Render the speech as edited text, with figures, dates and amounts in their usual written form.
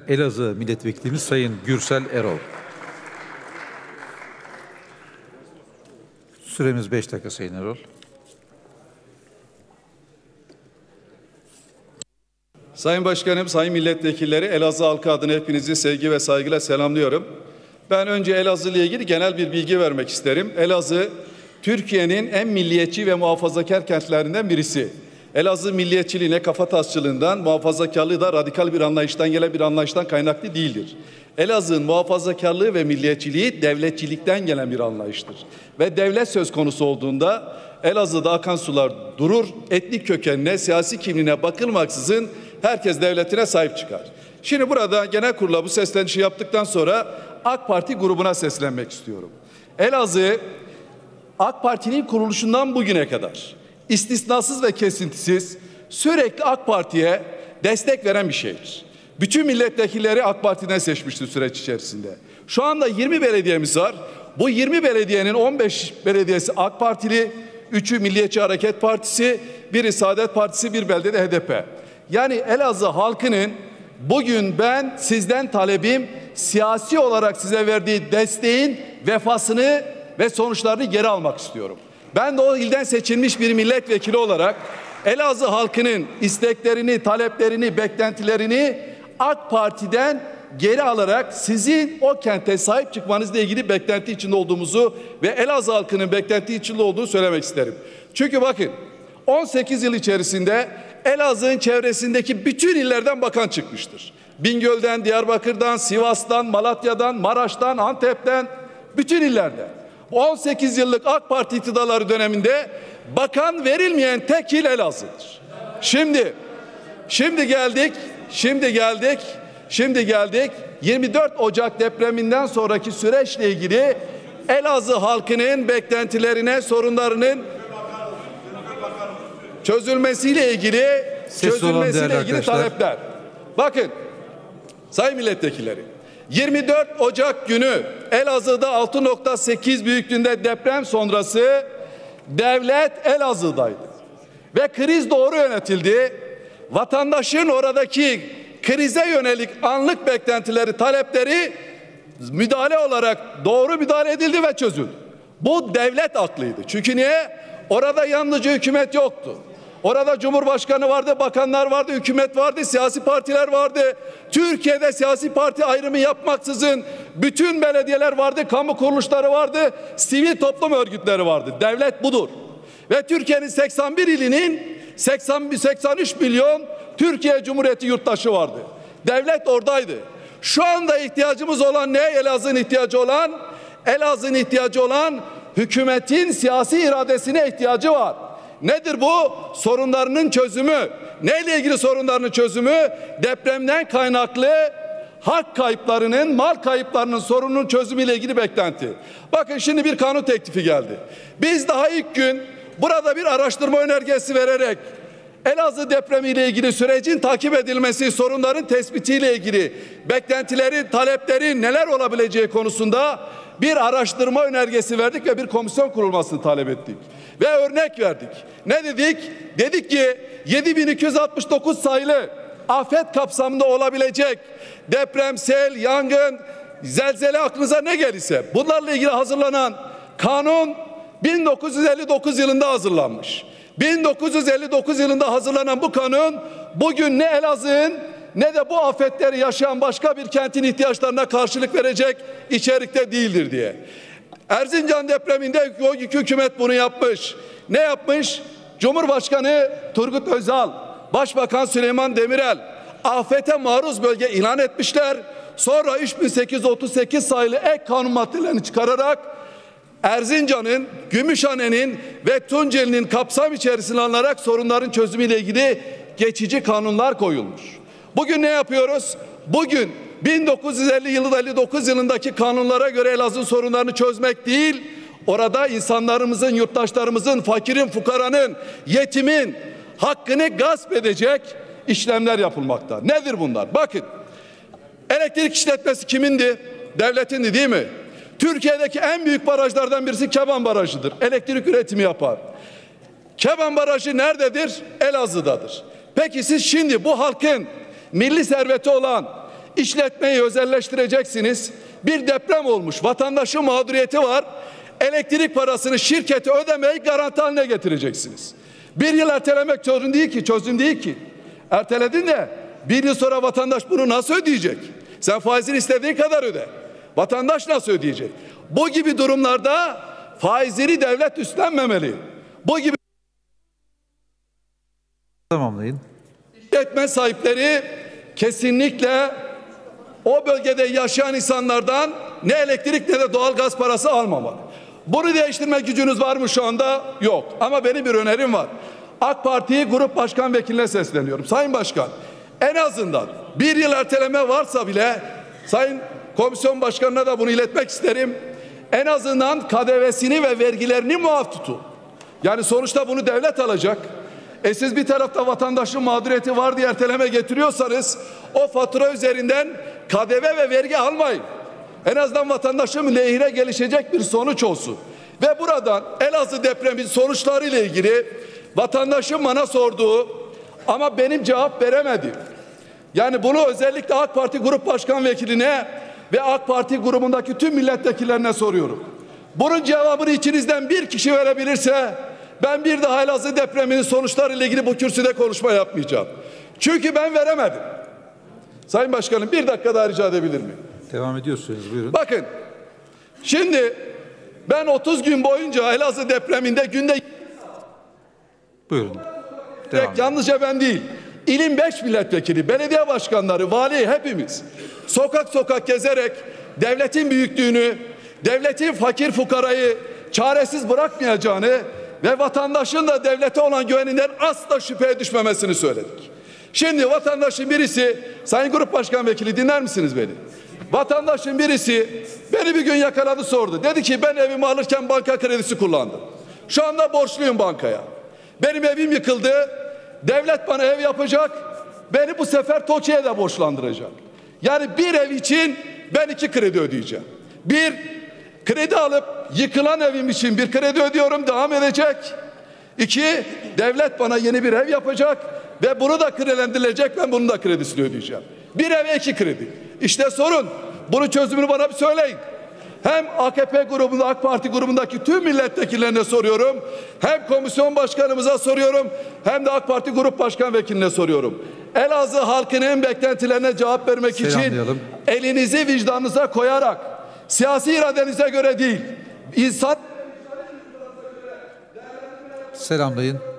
Elazığ Milletvekilimiz Sayın Gürsel Erol. Süremiz 5 dakika Sayın Erol. Sayın Başkanım, Sayın Milletvekilleri, Elazığ halkı adına hepinizi sevgi ve saygıyla selamlıyorum. Ben önce Elazığ ile ilgili genel bir bilgi vermek isterim. Elazığ, Türkiye'nin en milliyetçi ve muhafazakar kentlerinden birisi. Elazığ milliyetçiliğine, kafatasçılığından, muhafazakarlığı da radikal bir anlayıştan gelen bir anlayıştan kaynaklı değildir. Elazığ'ın muhafazakarlığı ve milliyetçiliği devletçilikten gelen bir anlayıştır. Ve devlet söz konusu olduğunda Elazığ'da akan sular durur, etnik kökenine, siyasi kimliğine bakılmaksızın herkes devletine sahip çıkar. Şimdi burada genel kurula bu seslenişi yaptıktan sonra AK Parti grubuna seslenmek istiyorum. Elazığ, AK Parti'nin kuruluşundan bugüne kadar istisnasız ve kesintisiz sürekli AK Parti'ye destek veren bir şehir. Bütün milletvekilleri AK Parti'den seçmiştir süreç içerisinde. Şu anda 20 belediyemiz var. Bu 20 belediyenin 15 belediyesi AK Partili, 3'ü Milliyetçi Hareket Partisi, biri Saadet Partisi, bir beldede HDP. Yani Elazığ halkının bugün ben sizden talebim siyasi olarak size verdiği desteğin vefasını ve sonuçlarını geri almak istiyorum. Ben de o ilden seçilmiş bir milletvekili olarak Elazığ halkının isteklerini, taleplerini, beklentilerini AK Parti'den geri alarak sizin o kente sahip çıkmanızla ilgili beklenti içinde olduğumuzu ve Elazığ halkının beklenti içinde olduğunu söylemek isterim. Çünkü bakın 18 yıl içerisinde Elazığ'ın çevresindeki bütün illerden bakan çıkmıştır. Bingöl'den, Diyarbakır'dan, Sivas'tan, Malatya'dan, Maraş'tan, Antep'ten, bütün illerde. 18 yıllık AK Parti iktidarları döneminde bakan verilmeyen tek il Elazığ'dır. Şimdi geldik 24 Ocak depreminden sonraki süreçle ilgili Elazığ halkının beklentilerine, sorunlarının çözülmesiyle ilgili talepler. Bakın sayın milletvekilleri, 24 Ocak günü Elazığ'da 6.8 büyüklüğünde deprem sonrası devlet Elazığ'daydı. Ve kriz doğru yönetildi. Vatandaşın oradaki krize yönelik anlık beklentileri, talepleri müdahale olarak doğru müdahale edildi ve çözüldü. Bu devlet aklıydı. Çünkü niye? Orada yalnızca hükümet yoktu. Orada Cumhurbaşkanı vardı, bakanlar vardı, hükümet vardı, siyasi partiler vardı. Türkiye'de siyasi parti ayrımı yapmaksızın bütün belediyeler vardı, kamu kuruluşları vardı, sivil toplum örgütleri vardı. Devlet budur. Ve Türkiye'nin 81 ilinin 83 milyon Türkiye Cumhuriyeti yurttaşı vardı. Devlet oradaydı. Şu anda ihtiyacımız olan ne? Elazığ'ın ihtiyacı olan hükümetin siyasi iradesine ihtiyacı var. Nedir bu? Sorunlarının çözümü. Neyle ilgili sorunlarının çözümü? Depremden kaynaklı hak kayıplarının, mal kayıplarının sorununun çözümüyle ilgili beklenti. Bakın şimdi bir kanun teklifi geldi. Biz daha ilk gün burada bir araştırma önergesi vererek Elazığ depremiyle ilgili sürecin takip edilmesi, sorunların tespitiyle ilgili beklentilerin, taleplerin neler olabileceği konusunda bir araştırma önergesi verdik ve bir komisyon kurulmasını talep ettik. Ve örnek verdik. Ne dedik? Dedik ki 7269 sayılı afet kapsamında olabilecek deprem, sel, yangın, zelzele aklınıza ne gelirse bunlarla ilgili hazırlanan kanun 1959 yılında hazırlanmış. 1959 yılında hazırlanan bu kanun bugün ne Elazığ'ın ne de bu afetleri yaşayan başka bir kentin ihtiyaçlarına karşılık verecek içerikte değildir diye. Erzincan depreminde o hükümet bunu yapmış. Ne yapmış? Cumhurbaşkanı Turgut Özal, Başbakan Süleyman Demirel afete maruz bölge ilan etmişler. Sonra 3838 sayılı ek kanun maddelerini çıkararak Erzincan'ın, Gümüşhane'nin ve Tunceli'nin kapsam içerisine alınarak sorunların çözümüyle ilgili geçici kanunlar koyulmuş. Bugün ne yapıyoruz? Bugün 1950 yılında 59 yılındaki kanunlara göre Elazığ sorunlarını çözmek değil, orada insanlarımızın, yurttaşlarımızın, fakirin, fukaranın, yetimin hakkını gasp edecek işlemler yapılmakta. Nedir bunlar? Bakın, elektrik işletmesi kimindi? Devletindi değil mi? Türkiye'deki en büyük barajlardan birisi Keban Barajı'dır. Elektrik üretimi yapar. Keban Barajı nerededir? Elazığ'dadır. Peki siz şimdi bu halkın milli serveti olan işletmeyi özelleştireceksiniz. Bir deprem olmuş, vatandaşın mağduriyeti var. Elektrik parasını şirkete ödemeyi garanti haline getireceksiniz. Bir yıl ertelemek çözüm değil ki. Erteledin de bir yıl sonra vatandaş bunu nasıl ödeyecek? Sen faizini istediğin kadar öde. Vatandaş nasıl ödeyecek? Bu gibi durumlarda faizleri devlet üstlenmemeli. Bu gibi Tamamlayın. işletme sahipleri kesinlikle o bölgede yaşayan insanlardan ne elektrik ne de doğalgaz parası almamalı. Bunu değiştirme gücünüz var mı şu anda? Yok. Ama benim bir önerim var. AK Parti Grup Başkan Vekiline sesleniyorum. Sayın Başkan, en azından bir yıl erteleme varsa bile Sayın Komisyon Başkanı'na da bunu iletmek isterim. En azından KDV'sini ve vergilerini muaf tutun. Yani sonuçta bunu devlet alacak. Siz bir tarafta vatandaşın mağduriyeti var diye erteleme getiriyorsanız o fatura üzerinden KDV ve vergi almayın. En azından vatandaşın lehine gelişecek bir sonuç olsun. Ve buradan Elazığ depremin sonuçları ile ilgili vatandaşın bana sorduğu ama benim cevap veremedim. Yani bunu özellikle AK Parti Grup Başkan Vekiline ve AK Parti grubundaki tüm milletvekillerine soruyorum. Bunun cevabını içinizden bir kişi verebilirse ben bir daha Elazığ depreminin sonuçları ile ilgili bu kürsüde konuşma yapmayacağım. Çünkü ben veremedim. Sayın Başkanım bir dakika daha rica edebilir miyim? Devam ediyorsunuz. Buyurun. Bakın şimdi ben 30 gün boyunca Elazığ depreminde günde Buyurun. Devam edin. yalnızca ben değil, ilin 5 milletvekili, belediye başkanları, vali hepimiz sokak sokak gezerek devletin büyüklüğünü, devletin fakir fukarayı çaresiz bırakmayacağını ve vatandaşın da devlete olan güveninden asla şüpheye düşmemesini söyledik. Şimdi vatandaşın birisi, Sayın Grup Başkan Vekili dinler misiniz beni? Vatandaşın birisi beni bir gün yakaladı sordu. Dedi ki ben evimi alırken banka kredisi kullandım. Şu anda borçluyum bankaya. Benim evim yıkıldı. Devlet bana ev yapacak. Beni bu sefer TOKİ'ye de borçlandıracak. Yani bir ev için ben 2 kredi ödeyeceğim. Bir, kredi alıp yıkılan evim için bir kredi ödüyorum, devam edecek. 2, devlet bana yeni bir ev yapacak ve bunu da kredilendirilecek, ben bunun da kredisini ödeyeceğim. Bir eve 2 kredi. İşte sorun. Bunun çözümünü bana bir söyleyin. Hem AKP grubunda, AK Parti grubundaki tüm milletvekillerine soruyorum. Hem komisyon başkanımıza soruyorum. Hem de AK Parti Grup Başkan Vekiline soruyorum. Elazığ halkının beklentilerine cevap vermek için elinizi vicdanınıza koyarak, siyasi iradenize göre değil, insan Selamlayın.